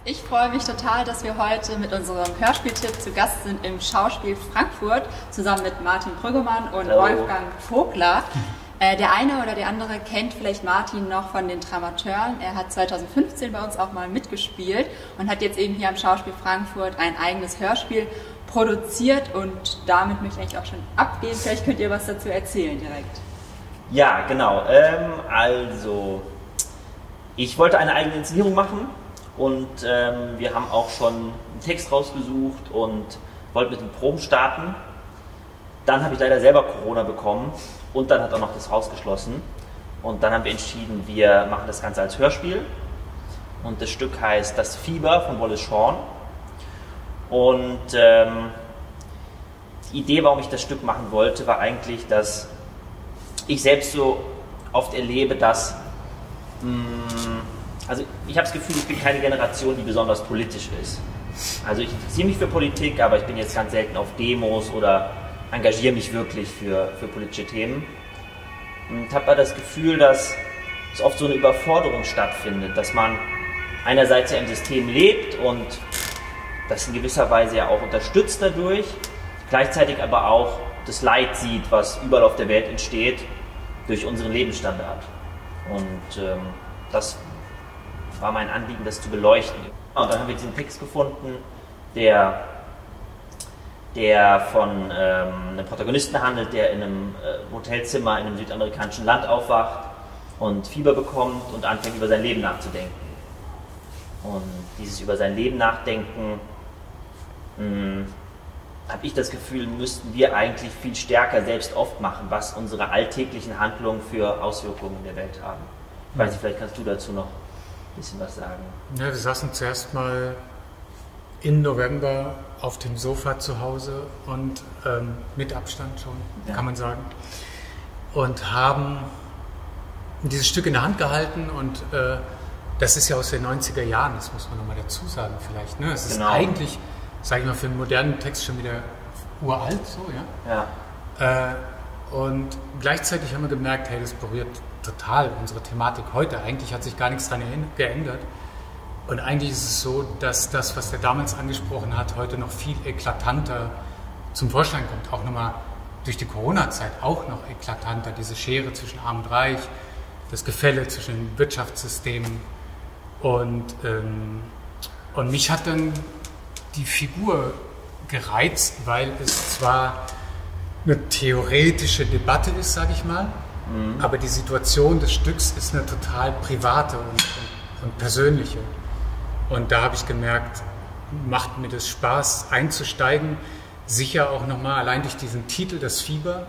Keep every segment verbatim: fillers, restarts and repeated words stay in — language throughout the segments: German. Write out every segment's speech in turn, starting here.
Ich freue mich total, dass wir heute mit unserem Hörspieltipp zu Gast sind im Schauspiel Frankfurt, zusammen mit Martin Brüggemann und Hallo. Wolfgang Vogler. Äh, der eine oder der andere kennt vielleicht Martin noch von den Dramateuren. Er hat zweitausendfünfzehn bei uns auch mal mitgespielt und hat jetzt eben hier am Schauspiel Frankfurt ein eigenes Hörspiel produziert und damit möchte ich eigentlich auch schon abgehen. Vielleicht könnt ihr was dazu erzählen direkt. Ja, genau. Ähm, also, ich wollte eine eigene Inszenierung machen und ähm, wir haben auch schon einen Text rausgesucht und wollten mit den Proben starten. Dann habe ich leider selber Corona bekommen und dann hat auch noch das Haus geschlossen. Und dann haben wir entschieden, wir machen das Ganze als Hörspiel. Und das Stück heißt Das Fieber von Wallace Shawn. Und ähm, die Idee, warum ich das Stück machen wollte, war eigentlich, dass ich selbst so oft erlebe, dass, mh, also ich habe das Gefühl, ich bin keine Generation, die besonders politisch ist. Also ich interessiere mich für Politik, aber ich bin jetzt ganz selten auf Demos oder engagiere mich wirklich für, für politische Themen. Und habe aber das Gefühl, dass es oft so eine Überforderung stattfindet, dass man einerseits ja im System lebt und das in gewisser Weise ja auch unterstützt dadurch, gleichzeitig aber auch das Leid sieht, was überall auf der Welt entsteht, durch unseren Lebensstandard. Und ähm, das war mein Anliegen, das zu beleuchten. Und dann haben wir diesen Text gefunden, der, der von ähm, einem Protagonisten handelt, der in einem äh, Hotelzimmer in einem südamerikanischen Land aufwacht und Fieber bekommt und anfängt, über sein Leben nachzudenken. Und dieses über sein Leben nachdenken, habe ich das Gefühl, müssten wir eigentlich viel stärker selbst oft machen, was unsere alltäglichen Handlungen für Auswirkungen in der Welt haben. Ich weiß nicht, vielleicht kannst du dazu noch ein bisschen was sagen. Ja, wir saßen zuerst mal im November auf dem Sofa zu Hause und ähm, mit Abstand schon, ja. Kann man sagen, und haben dieses Stück in der Hand gehalten und äh, das ist ja aus den neunziger Jahren, das muss man nochmal dazu sagen vielleicht. Ne? Es Genau. ist eigentlich, sage ich mal, für einen modernen Text schon wieder uralt, so, ja. ja. Äh, und gleichzeitig haben wir gemerkt, hey, das berührt total unsere Thematik heute. Eigentlich hat sich gar nichts daran geändert. Und eigentlich ist es so, dass das, was der damals angesprochen hat, heute noch viel eklatanter zum Vorschein kommt. Auch nochmal durch die Corona-Zeit auch noch eklatanter. Diese Schere zwischen Arm und Reich, das Gefälle zwischen den Wirtschaftssystemen. Und, ähm, und mich hat dann die Figur gereizt, weil es zwar eine theoretische Debatte ist, sage ich mal, mhm. aber die Situation des Stücks ist eine total private und, und, und persönliche. Und da habe ich gemerkt, macht mir das Spaß einzusteigen, sicher auch nochmal allein durch diesen Titel, das Fieber,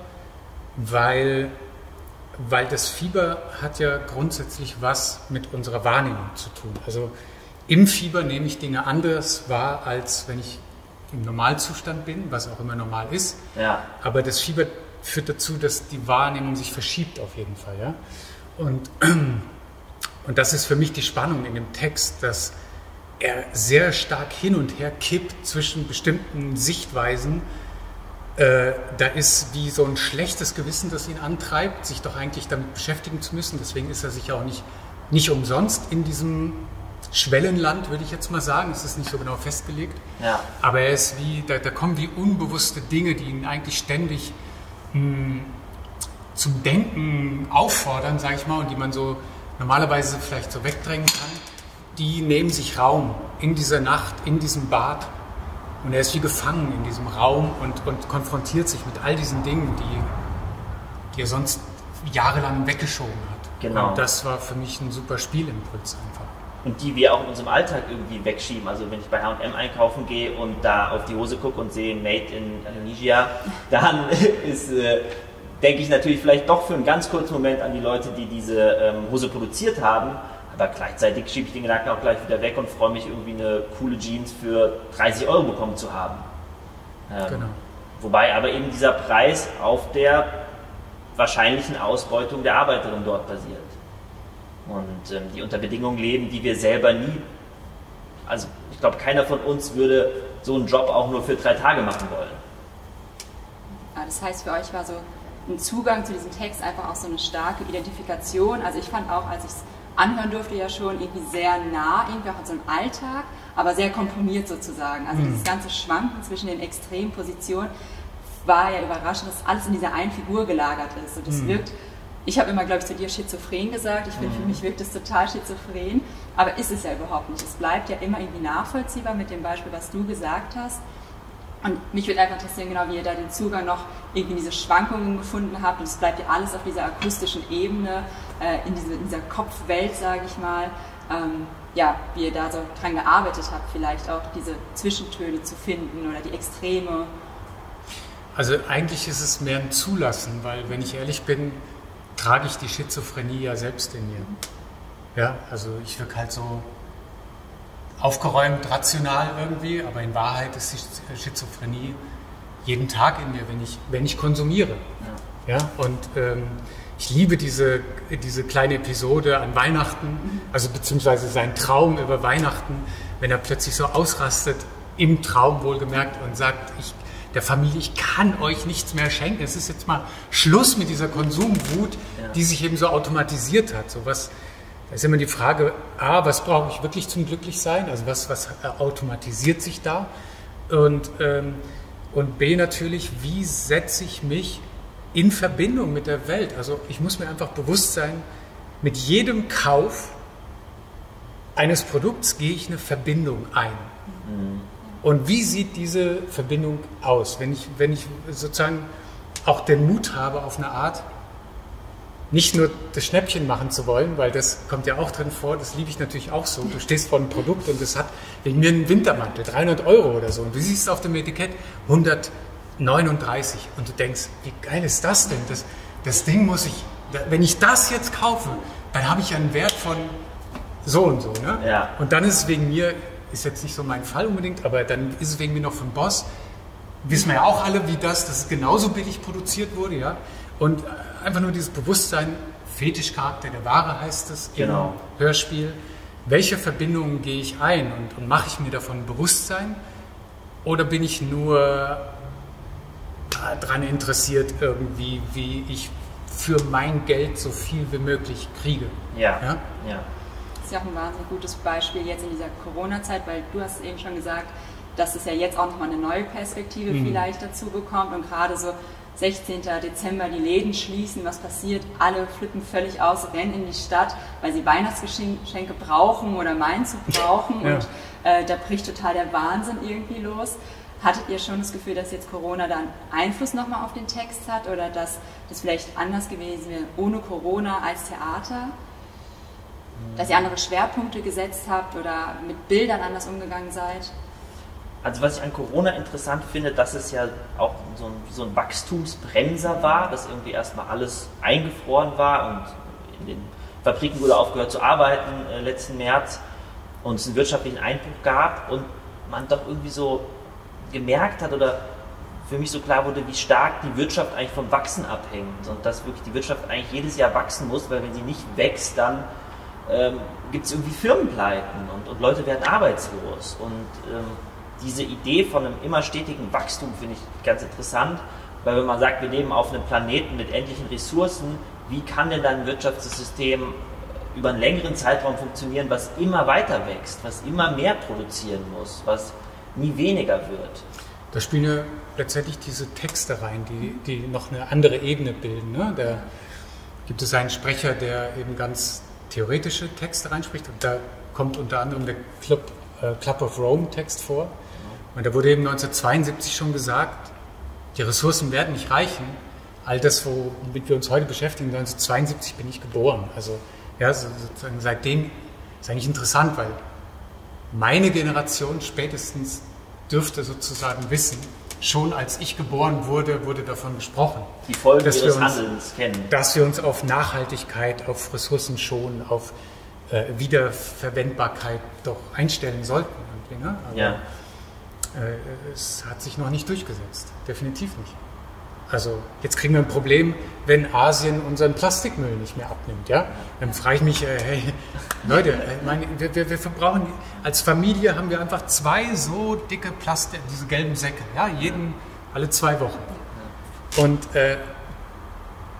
weil, weil das Fieber hat ja grundsätzlich was mit unserer Wahrnehmung zu tun. Also im Fieber nehme ich Dinge anders wahr, als wenn ich im Normalzustand bin, was auch immer normal ist. Ja. Aber das Fieber führt dazu, dass die Wahrnehmung sich verschiebt auf jeden Fall. Ja? Und, und das ist für mich die Spannung in dem Text, dass er sehr stark hin und her kippt zwischen bestimmten Sichtweisen. Äh, da ist wie so ein schlechtes Gewissen, das ihn antreibt, sich doch eigentlich damit beschäftigen zu müssen. Deswegen ist er sich auch nicht, nicht umsonst in diesem Schwellenland, würde ich jetzt mal sagen. Es ist nicht so genau festgelegt. Ja. Aber er ist wie, da, da kommen wie unbewusste Dinge, die ihn eigentlich ständig mh, zum Denken auffordern, sage ich mal, und die man so normalerweise vielleicht so wegdrängen kann. Die nehmen sich Raum in dieser Nacht, in diesem Bad. Und er ist wie gefangen in diesem Raum und, und konfrontiert sich mit all diesen Dingen, die, die er sonst jahrelang weggeschoben hat. Genau. Und das war für mich ein super Spielimpuls einfach. Und die wir auch in unserem Alltag irgendwie wegschieben. Also wenn ich bei H und M einkaufen gehe und da auf die Hose gucke und sehe Made in Indonesia, dann ist, äh, denke ich natürlich vielleicht doch für einen ganz kurzen Moment an die Leute, die diese ähm, Hose produziert haben. Aber gleichzeitig schiebe ich den Gedanken auch gleich wieder weg und freue mich, irgendwie eine coole Jeans für dreißig Euro bekommen zu haben. Ähm, Genau. Wobei aber eben dieser Preis auf der wahrscheinlichen Ausbeutung der Arbeiterin dort basiert. Und ähm, die unter Bedingungen leben, die wir selber nie, also ich glaube, keiner von uns würde so einen Job auch nur für drei Tage machen wollen. Das heißt, für euch war so ein Zugang zu diesem Text einfach auch so eine starke Identifikation. Also ich fand auch, als ich es anhören durfte, ja schon irgendwie sehr nah, irgendwie auch in so einem Alltag, aber sehr komprimiert sozusagen. Also mhm. dieses ganze Schwanken zwischen den extremen Positionen war ja überraschend, dass alles in dieser einen Figur gelagert ist. Und das mhm. wirkt, ich habe immer, glaube ich, zu dir schizophren gesagt, ich finde, mhm. für mich wirkt das total schizophren, aber ist es ja überhaupt nicht. Es bleibt ja immer irgendwie nachvollziehbar mit dem Beispiel, was du gesagt hast. Und mich würde einfach interessieren, genau wie ihr da den Zugang noch irgendwie in diese Schwankungen gefunden habt. Und es bleibt ja alles auf dieser akustischen Ebene, äh, in, diese, in dieser Kopfwelt, sage ich mal. Ähm, ja, wie ihr da so dran gearbeitet habt, vielleicht auch diese Zwischentöne zu finden oder die Extreme. Also eigentlich ist es mehr ein Zulassen, weil wenn ich ehrlich bin, trage ich die Schizophrenie ja selbst in mir. Ja, also ich wirke halt so aufgeräumt, rational irgendwie, aber in Wahrheit ist die Schizophrenie jeden Tag in mir, wenn ich, wenn ich konsumiere. Ja. Ja, und ähm, ich liebe diese, diese kleine Episode an Weihnachten, also beziehungsweise seinen Traum über Weihnachten, wenn er plötzlich so ausrastet, im Traum wohlgemerkt, und sagt, ich, der Familie, ich kann euch nichts mehr schenken, es ist jetzt mal Schluss mit dieser Konsumwut, ja. die sich eben so automatisiert hat. So was, da ist immer die Frage, A, was brauche ich wirklich zum Glücklichsein? Also was, was automatisiert sich da? Und, ähm, und B natürlich, wie setze ich mich in Verbindung mit der Welt? Also ich muss mir einfach bewusst sein, mit jedem Kauf eines Produkts gehe ich eine Verbindung ein. Mhm. Und wie sieht diese Verbindung aus? Wenn ich, wenn ich sozusagen auch den Mut habe, auf eine Art, nicht nur das Schnäppchen machen zu wollen, weil das kommt ja auch drin vor, das liebe ich natürlich auch so. Du stehst vor einem Produkt und es hat wegen mir einen Wintermantel, dreihundert Euro oder so. Und du siehst auf dem Etikett hundertneununddreißig und du denkst, wie geil ist das denn? Das, das Ding muss ich, wenn ich das jetzt kaufe, dann habe ich einen Wert von so und so. Ne? Ja. Und dann ist es wegen mir, ist jetzt nicht so mein Fall unbedingt, aber dann ist es wegen mir noch von Boss. Wissen wir ja auch alle, wie das, das genauso billig produziert wurde, ja. Und einfach nur dieses Bewusstsein, Fetischcharakter der Ware heißt es genau. im Hörspiel. Welche Verbindungen gehe ich ein und, und mache ich mir davon Bewusstsein? Oder bin ich nur daran interessiert, irgendwie, wie ich für mein Geld so viel wie möglich kriege? Ja, ja. ja. Das ist ja auch ein wahnsinnig gutes Beispiel jetzt in dieser Corona-Zeit, weil du hast eben schon gesagt, dass es ja jetzt auch nochmal eine neue Perspektive mhm. vielleicht dazu bekommt und gerade so sechzehnten Dezember die Läden schließen, was passiert? Alle flippen völlig aus, rennen in die Stadt, weil sie Weihnachtsgeschenke brauchen oder meinen zu brauchen ja. und äh, da bricht total der Wahnsinn irgendwie los. Hattet ihr schon das Gefühl, dass jetzt Corona da einen Einfluss nochmal auf den Text hat oder dass das vielleicht anders gewesen wäre ohne Corona als Theater? Dass ihr andere Schwerpunkte gesetzt habt oder mit Bildern anders umgegangen seid? Also was ich an Corona interessant finde, dass es ja auch so ein, so ein Wachstumsbremser war, dass irgendwie erstmal alles eingefroren war und in den Fabriken wurde aufgehört zu arbeiten äh, letzten März und es einen wirtschaftlichen Einbruch gab und man doch irgendwie so gemerkt hat oder für mich so klar wurde, wie stark die Wirtschaft eigentlich vom Wachsen abhängt und dass wirklich die Wirtschaft eigentlich jedes Jahr wachsen muss, weil wenn sie nicht wächst, dann ähm, gibt es irgendwie Firmenpleiten und, und Leute werden arbeitslos und ähm, diese Idee von einem immer stetigen Wachstum finde ich ganz interessant, weil wenn man sagt, wir leben auf einem Planeten mit endlichen Ressourcen, wie kann denn dann ein Wirtschaftssystem über einen längeren Zeitraum funktionieren, was immer weiter wächst, was immer mehr produzieren muss, was nie weniger wird? Da spielen ja letztendlich diese Texte rein, die, die noch eine andere Ebene bilden. Ne? Da gibt es einen Sprecher, der eben ganz theoretische Texte reinspricht und da kommt unter anderem der Club, äh, Club of Rome Text vor. Und da wurde eben neunzehnhundertzweiundsiebzig schon gesagt, die Ressourcen werden nicht reichen. All das, womit wir uns heute beschäftigen, neunzehnhundertzweiundsiebzig bin ich geboren. Also ja, sozusagen seitdem ist eigentlich interessant, weil meine Generation spätestens dürfte sozusagen wissen, schon als ich geboren wurde, wurde davon gesprochen. Die Folgen dass ihres wir uns, Handelns kennen. Dass wir uns auf Nachhaltigkeit, auf Ressourcenschonen, auf äh, Wiederverwendbarkeit doch einstellen sollten. Ne? Aber, ja. Es hat sich noch nicht durchgesetzt, definitiv nicht. Also jetzt kriegen wir ein Problem, wenn Asien unseren Plastikmüll nicht mehr abnimmt. Ja? Dann frage ich mich, äh, hey, Leute, ich meine, wir, wir, wir verbrauchen, als Familie haben wir einfach zwei so dicke Plastik, diese gelben Säcke, ja? Jeden, alle zwei Wochen. Und äh,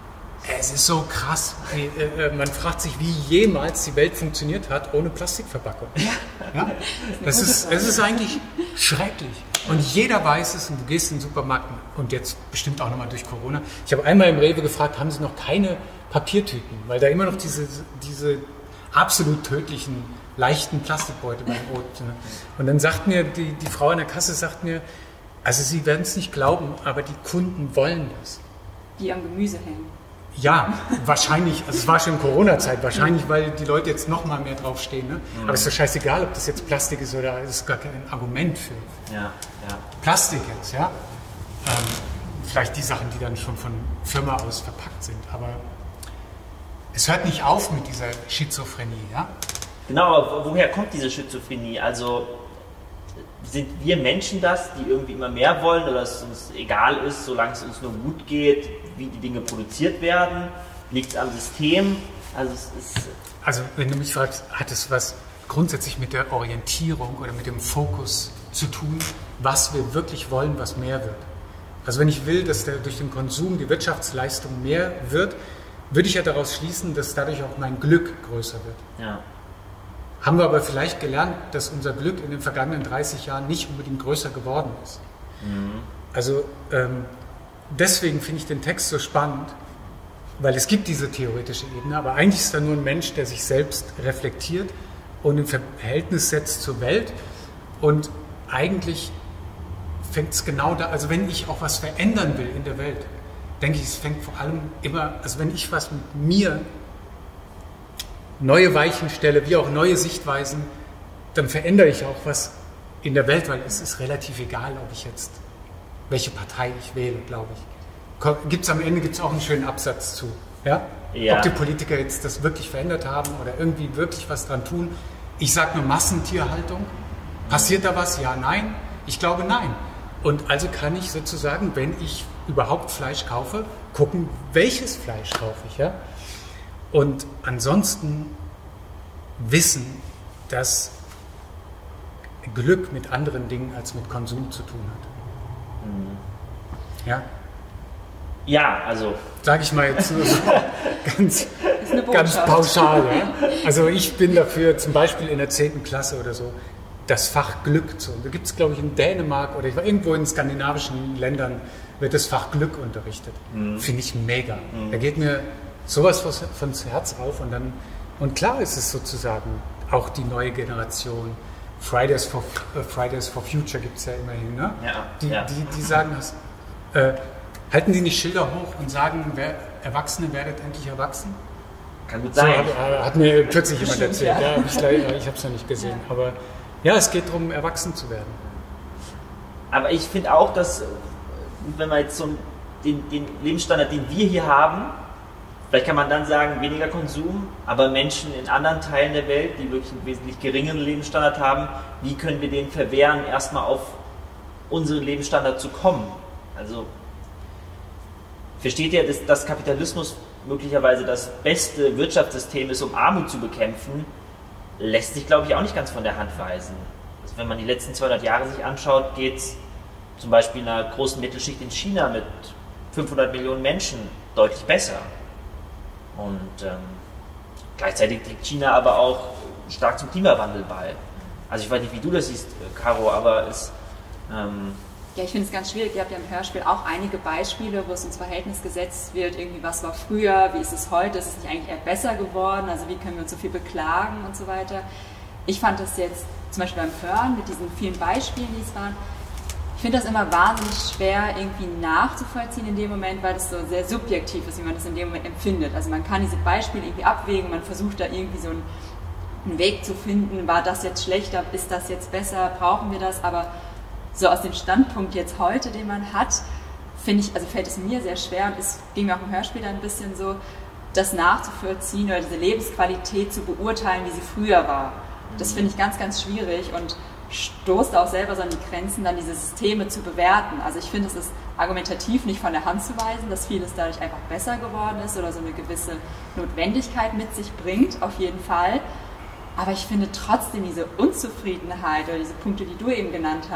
Es ist so krass. Man fragt sich, wie jemals die Welt funktioniert hat ohne Plastikverpackung. Ja? Das ist, es ist eigentlich schrecklich. Und jeder weiß es und du gehst in den Supermarkt und jetzt bestimmt auch nochmal durch Corona. Ich habe einmal im Rewe gefragt, haben sie noch keine Papiertüten? Weil da immer noch diese, diese absolut tödlichen, leichten Plastikbeutel beim Brot sind. Und dann sagt mir, die, die Frau an der Kasse sagt mir, also Sie werden es nicht glauben, aber die Kunden wollen das. Die am Gemüse hängen. Ja, wahrscheinlich, also es war schon Corona-Zeit, wahrscheinlich, weil die Leute jetzt noch mal mehr draufstehen. Ne? Mhm. Aber es ist doch scheißegal, ob das jetzt Plastik ist oder es ist gar kein Argument für ja, ja. Plastik jetzt, ja. Ähm, vielleicht die Sachen, die dann schon von Firma aus verpackt sind, aber es hört nicht auf mit dieser Schizophrenie, ja. Genau, aber woher kommt diese Schizophrenie? Also sind wir Menschen das, die irgendwie immer mehr wollen oder es uns egal ist, solange es uns nur gut geht, wie die Dinge produziert werden? Liegt es am System? Also, es ist also wenn du mich fragst, hat es was grundsätzlich mit der Orientierung oder mit dem Fokus zu tun, was wir wirklich wollen, was mehr wird? Also wenn ich will, dass der, durch den Konsum die Wirtschaftsleistung mehr wird, würde ich ja daraus schließen, dass dadurch auch mein Glück größer wird. Ja. Haben wir aber vielleicht gelernt, dass unser Glück in den vergangenen dreißig Jahren nicht unbedingt größer geworden ist. Mhm. Also ähm, deswegen finde ich den Text so spannend, weil es gibt diese theoretische Ebene, aber eigentlich ist da nur ein Mensch, der sich selbst reflektiert und im Verhältnis setzt zur Welt. Und eigentlich fängt es genau da, also wenn ich auch was verändern will in der Welt, denke ich, es fängt vor allem immer, also wenn ich was mit mir neue Weichen stelle, wie auch neue Sichtweisen, dann verändere ich auch was in der Welt, weil es ist relativ egal, ob ich jetzt, welche Partei ich wähle, glaube ich. Gibt's am Ende gibt's auch einen schönen Absatz zu. Ja? Ja. Ob die Politiker jetzt das wirklich verändert haben oder irgendwie wirklich was dran tun. Ich sage nur Massentierhaltung. Passiert da was? Ja, nein. Ich glaube, nein. Und also kann ich sozusagen, wenn ich überhaupt Fleisch kaufe, gucken, welches Fleisch kaufe ich. Ja? Und ansonsten wissen, dass Glück mit anderen Dingen als mit Konsum zu tun hat. Mhm. Ja? Ja, also... Sage ich mal jetzt nur so ganz, ganz pauschal. Ja? Also ich bin dafür, zum Beispiel in der zehnten Klasse oder so, das Fach Glück zu. Da gibt es, glaube ich, in Dänemark oder ich war irgendwo in skandinavischen Ländern, wird das Fach Glück unterrichtet. Mhm. Finde ich mega. Mhm. Da geht mir sowas von das Herz auf und dann, und klar ist es sozusagen auch die neue Generation. Fridays for, uh, Fridays for Future gibt es ja immerhin, ne? Ja, die, ja. Die, die sagen das. Äh, halten die nicht Schilder hoch und sagen, wer, Erwachsene werdet endlich erwachsen? Kann gut sein. So, hat, hat mir kürzlich jemand erzählt. Ja. Ja, ich ich habe es noch nicht gesehen. Ja. Aber ja, es geht darum, erwachsen zu werden. Aber ich finde auch, dass, wenn man jetzt so den, den Lebensstandard, den wir hier haben, vielleicht kann man dann sagen, weniger Konsum, aber Menschen in anderen Teilen der Welt, die wirklich einen wesentlich geringeren Lebensstandard haben, wie können wir denen verwehren, erstmal auf unseren Lebensstandard zu kommen? Also versteht ihr, dass, dass Kapitalismus möglicherweise das beste Wirtschaftssystem ist, um Armut zu bekämpfen, lässt sich, glaube ich, auch nicht ganz von der Hand weisen. Also wenn man die letzten zweihundert Jahre sich anschaut, geht es zum Beispiel einer großen Mittelschicht in China mit fünfhundert Millionen Menschen deutlich besser. Und ähm, gleichzeitig trägt China aber auch stark zum Klimawandel bei. Also ich weiß nicht, wie du das siehst, Caro, aber es... Ähm ja, ich finde es ganz schwierig. Ihr habt ja im Hörspiel auch einige Beispiele, wo es ins Verhältnis gesetzt wird, irgendwie was war früher, wie ist es heute, ist es nicht eigentlich eher besser geworden, also wie können wir uns so viel beklagen und so weiter. Ich fand das jetzt zum Beispiel beim Hören mit diesen vielen Beispielen, die es waren, ich finde das immer wahnsinnig schwer irgendwie nachzuvollziehen in dem Moment, weil das so sehr subjektiv ist, wie man das in dem Moment empfindet. Also man kann diese Beispiele irgendwie abwägen, man versucht da irgendwie so einen, einen Weg zu finden, war das jetzt schlechter, ist das jetzt besser, brauchen wir das, aber so aus dem Standpunkt jetzt heute, den man hat, finde ich, also fällt es mir sehr schwer und es ging mir auch im Hörspiel ein bisschen so, das nachzuvollziehen oder diese Lebensqualität zu beurteilen, wie sie früher war. Das finde ich ganz, ganz schwierig und stoßt auch selber so an die Grenzen, dann diese Systeme zu bewerten. Also ich finde, es ist argumentativ nicht von der Hand zu weisen, dass vieles dadurch einfach besser geworden ist oder so eine gewisse Notwendigkeit mit sich bringt, auf jeden Fall. Aber ich finde trotzdem diese Unzufriedenheit oder diese Punkte, die du eben genannt hast,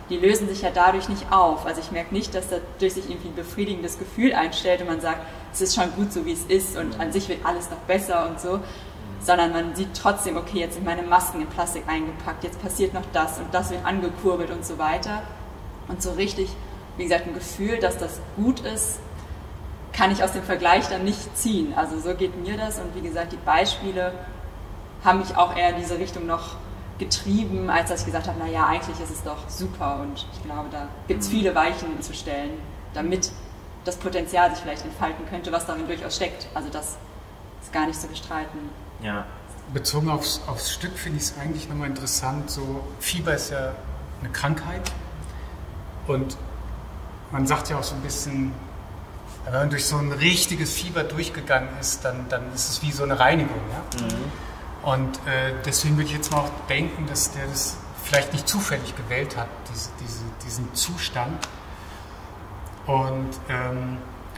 die lösen sich ja dadurch nicht auf. Also ich merke nicht, dass dadurch sich irgendwie ein befriedigendes Gefühl einstellt und man sagt, es ist schon gut so, wie es ist und an sich wird alles noch besser und so, sondern man sieht trotzdem, okay, jetzt sind meine Masken in Plastik eingepackt, jetzt passiert noch das und das wird angekurbelt und so weiter. Und so richtig, wie gesagt, ein Gefühl, dass das gut ist, kann ich aus dem Vergleich dann nicht ziehen. Also so geht mir das und wie gesagt, die Beispiele haben mich auch eher in diese Richtung noch getrieben, als dass ich gesagt habe, naja, eigentlich ist es doch super und ich glaube, da gibt es viele Weichen zu stellen, damit das Potenzial sich vielleicht entfalten könnte, was darin durchaus steckt. Also das ist gar nicht zu bestreiten. Ja. Bezogen aufs, aufs Stück finde ich es eigentlich nochmal interessant, so Fieber ist ja eine Krankheit und man sagt ja auch so ein bisschen, wenn man durch so ein richtiges Fieber durchgegangen ist, dann, dann ist es wie so eine Reinigung. Ja? Mhm. Und äh, deswegen würde ich jetzt mal auch denken, dass der das vielleicht nicht zufällig gewählt hat, diese, diese, diesen Zustand. Und ähm,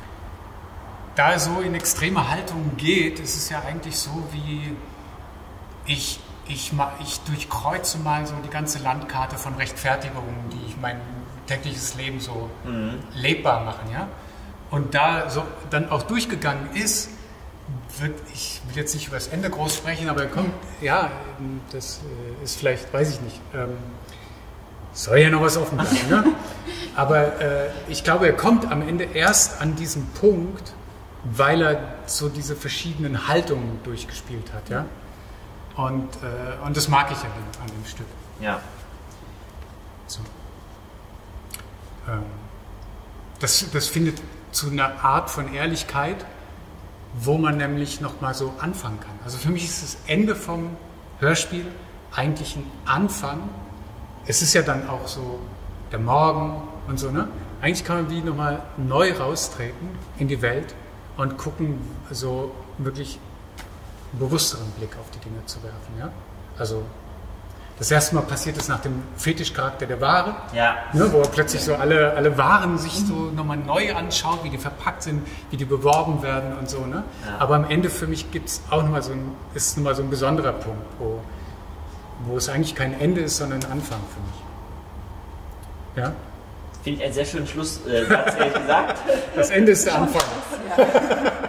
da er so in extreme Haltungen geht, ist es ja eigentlich so, wie ich, ich, ich durchkreuze mal so die ganze Landkarte von Rechtfertigungen, die ich mein tägliches Leben so mhm. lebbar machen. Ja? Und da so dann auch durchgegangen ist, wird, ich will jetzt nicht über das Ende groß sprechen, aber er kommt, ja, das ist vielleicht, weiß ich nicht, ähm, soll ja noch was offen bleiben, ne? Aber äh, ich glaube, er kommt am Ende erst an diesen Punkt, weil er so diese verschiedenen Haltungen durchgespielt hat, ja. Und, äh, und das mag ich ja an, an dem Stück. Ja. So. Ähm, das, das findet zu einer Art von Ehrlichkeit, wo man nämlich nochmal so anfangen kann. Also für mich ist das Ende vom Hörspiel eigentlich ein Anfang. Es ist ja dann auch so der Morgen und so, ne? Eigentlich kann man wie nochmal neu raustreten in die Welt und gucken, so wirklich einen bewussteren Blick auf die Dinge zu werfen, ja? Also das erste Mal passiert es nach dem Fetischcharakter der Ware, ja. ne, wo plötzlich so alle, alle Waren sich so nochmal neu anschaut, wie die verpackt sind, wie die beworben werden und so. Ne? Ja. Aber am Ende für mich gibt es auch nochmal so ein, ist nochmal so ein besonderer Punkt, wo, wo es eigentlich kein Ende ist, sondern ein Anfang für mich. Ja? Finde ich einen sehr schönen Schlusssatz, ehrlich gesagt. Das Ende ist der Anfang. Ja.